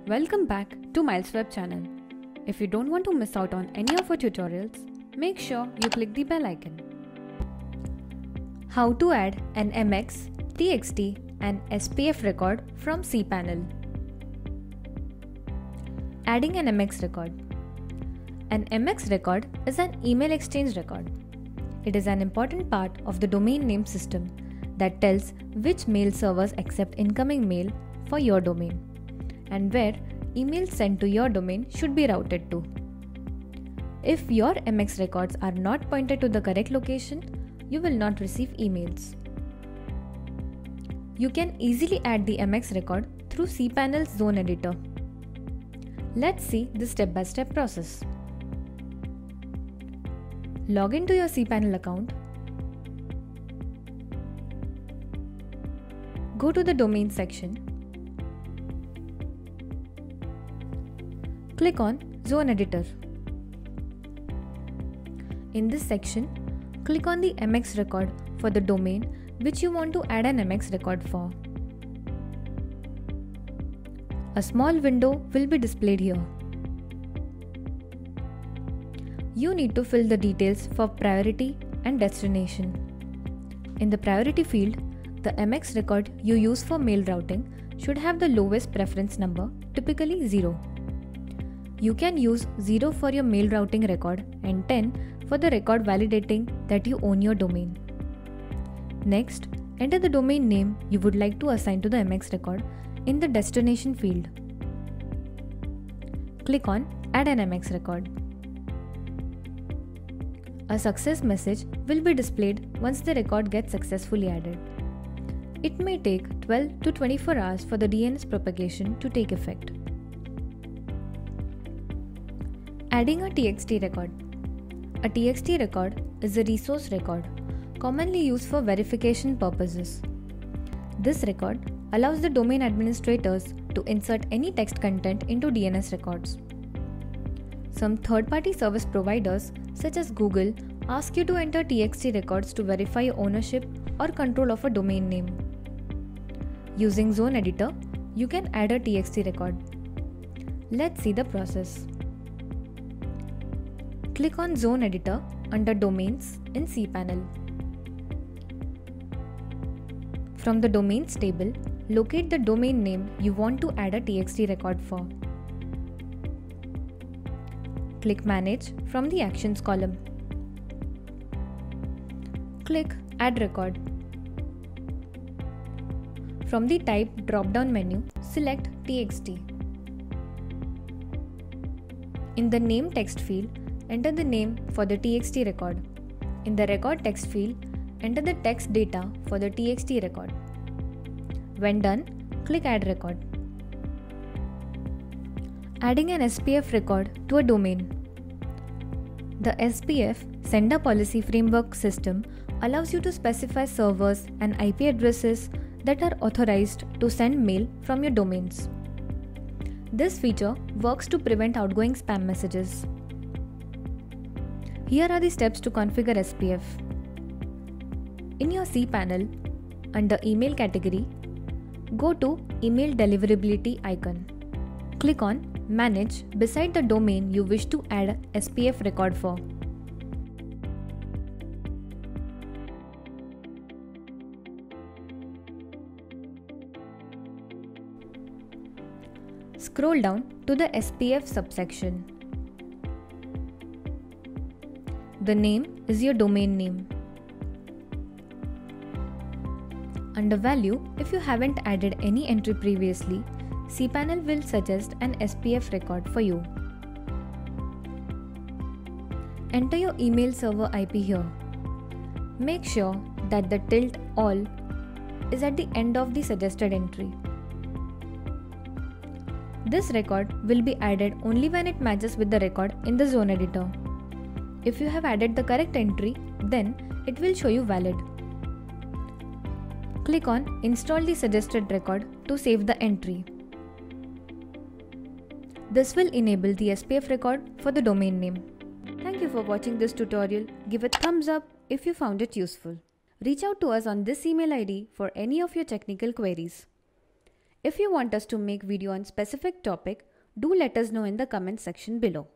Welcome back to Milesweb channel. If you don't want to miss out on any of our tutorials, make sure you click the bell icon. How to add an MX, TXT and SPF record from cPanel. Adding an MX record. An MX record is an email exchange record. It is an important part of the domain name system that tells which mail servers accept incoming mail for your domain and where emails sent to your domain should be routed to. If your MX records are not pointed to the correct location, you will not receive emails. You can easily add the MX record through cPanel's Zone Editor. Let's see the step-by-step process. Log into your cPanel account. Go to the domain section. Click on Zone Editor. In this section, click on the MX record for the domain which you want to add an MX record for. A small window will be displayed here. You need to fill the details for priority and destination. In the priority field, the MX record you use for mail routing should have the lowest preference number, typically 0. You can use 0 for your mail routing record and 10 for the record validating that you own your domain. Next, enter the domain name you would like to assign to the MX record in the destination field. Click on Add an MX record. A success message will be displayed once the record gets successfully added. It may take 12 to 24 hours for the DNS propagation to take effect. Adding a TXT record. A TXT record is a resource record, commonly used for verification purposes. This record allows the domain administrators to insert any text content into DNS records. Some third-party service providers, such as Google, ask you to enter TXT records to verify your ownership or control of a domain name. Using Zone Editor, you can add a TXT record. Let's see the process. Click on Zone Editor under Domains in cPanel. From the Domains table, locate the domain name you want to add a TXT record for. Click Manage from the Actions column. Click Add Record. From the Type drop-down menu, select TXT. In the Name text field, enter the name for the TXT record. In the Record text field, enter the text data for the TXT record. When done, click Add Record. Adding an SPF record to a domain. The SPF Sender Policy Framework system allows you to specify servers and IP addresses that are authorized to send mail from your domains. This feature works to prevent outgoing spam messages. Here are the steps to configure SPF. In your cPanel, under Email category, go to Email Deliverability icon. Click on Manage beside the domain you wish to add SPF record for. Scroll down to the SPF subsection. The name is your domain name. Under Value, if you haven't added any entry previously, cPanel will suggest an SPF record for you. Enter your email server IP here. Make sure that the ~all is at the end of the suggested entry. This record will be added only when it matches with the record in the Zone Editor. If you have added the correct entry, then it will show you valid. Click on Install the suggested record to save the entry. This will enable the SPF record for the domain name. Thank you for watching this tutorial. Give a thumbs up if you found it useful. Reach out to us on this email ID for any of your technical queries. If you want us to make video on specific topic, do let us know in the comment section below.